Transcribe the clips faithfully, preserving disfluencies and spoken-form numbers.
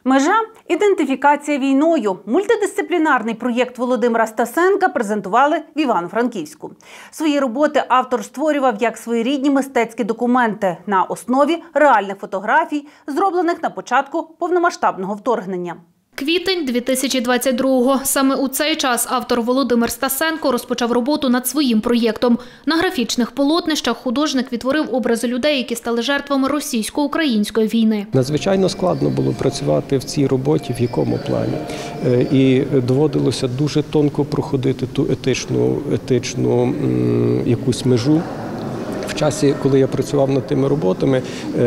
Межа – ідентифікація війною. Мультидисциплінарний проєкт Володимира Стасенка презентували в Івано-Франківську. Свої роботи автор створював як своєрідні мистецькі документи на основі реальних фотографій, зроблених на початку повномасштабного вторгнення. Квітень дві тисячі двадцять другого. Саме у цей час автор Володимир Стасенко розпочав роботу над своїм проєктом. На графічних полотнищах художник відтворив образи людей, які стали жертвами російсько-української війни. Надзвичайно складно було працювати в цій роботі, в якому плані. І доводилося дуже тонко проходити ту етичну, етичну якусь межу. В часі, коли я працював над тими роботами,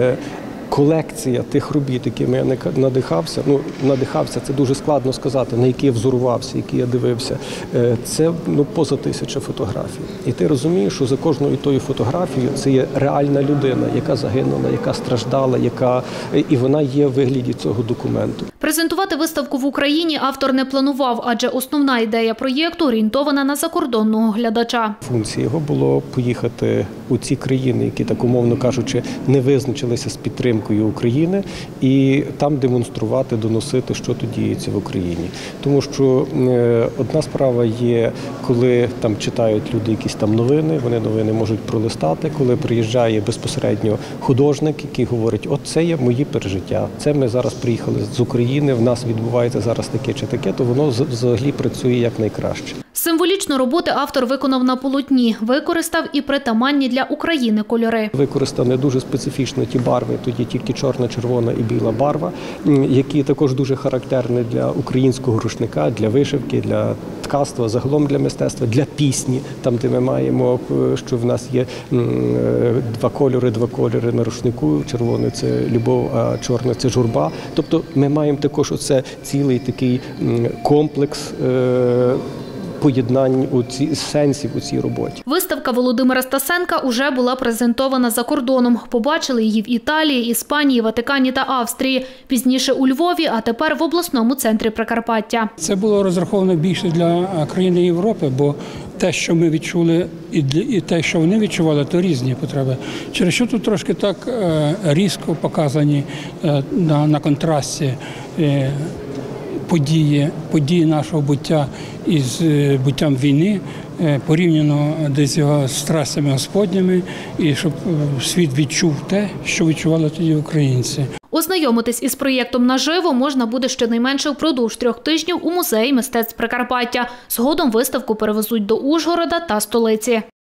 колекція тих робіт, якими я надихався, ну, надихався, це дуже складно сказати, на які я взорувався, які я дивився, це ну, поза тисяча фотографій. І ти розумієш, що за кожною тою фотографією це є реальна людина, яка загинула, яка страждала, яка... і вона є в вигляді цього документу. Презентувати виставку в Україні автор не планував, адже основна ідея проєкту орієнтована на закордонного глядача. Функція його було поїхати у ці країни, які, так умовно кажучи, не визначилися з підтримкою України, і там демонструвати, доносити, що тут діється в Україні. Тому що одна справа є, коли там читають люди якісь там новини, вони новини можуть пролистати, коли приїжджає безпосередньо художник, який говорить, от це є мої пережиття, це ми зараз приїхали з України, в нас відбувається зараз таке чи таке, то воно взагалі працює як найкраще. Символічно роботи автор виконав на полотні, використав і притаманні для України кольори. Використані дуже специфічно ті барви, тут є тільки чорна, червона і біла барва, які також дуже характерні для українського рушника, для вишивки, для ткацтва, загалом для мистецтва, для пісні, там де ми маємо, що в нас є два кольори, два кольори на рушнику, червоний – це любов, а чорний – це журба. Тобто ми маємо також оце цілий такий комплекс поєднань у ці сенсів у цій роботі. Виставка Володимира Стасенка уже була презентована за кордоном. Побачили її в Італії, Іспанії, Ватикані та Австрії. Пізніше у Львові, а тепер в обласному центрі Прикарпаття. Це було розраховано більше для країн Європи, бо те, що ми відчули, і те, що вони відчували, то різні потреби. Через що тут трошки так різко показані на, на контрасті події, події нашого буття із буттям війни, порівняно десь його з страстями Господніми, і щоб світ відчув те, що відчували тоді українці. Ознайомитись із проєктом наживо можна буде щонайменше впродовж трьох тижнів у музеї мистецтв Прикарпаття. Згодом виставку перевезуть до Ужгорода та столиці.